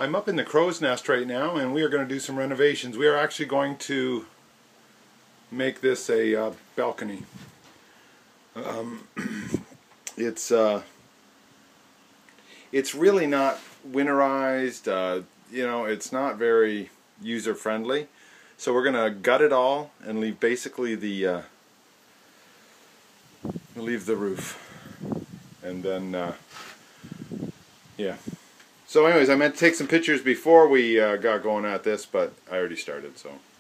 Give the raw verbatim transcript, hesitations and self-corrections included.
I'm up in the Crowsnest right now, and we are going to do some renovations. We are actually going to make this a uh, balcony. Um, it's uh, it's really not winterized. Uh, you know, it's not very user friendly. So we're going to gut it all and leave basically the uh, leave the roof, and then uh, yeah. So anyways, I meant to take some pictures before we uh, got going at this, but I already started, so.